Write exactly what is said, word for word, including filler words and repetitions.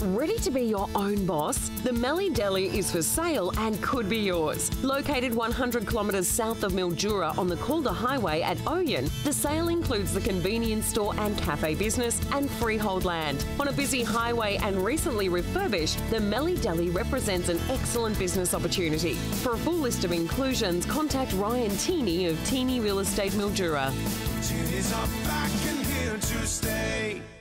Ready to be your own boss? The Mallee Deli is for sale and could be yours. Located one hundred kilometres south of Mildura on the Calder highway at Ouyen, the sale includes the convenience store and cafe business and freehold land. On a busy highway and recently refurbished, the Mallee Deli represents an excellent business opportunity. For a full list of inclusions, contact Ryan Teeny of Teeny Real Estate Mildura. Teenies are back and here to stay.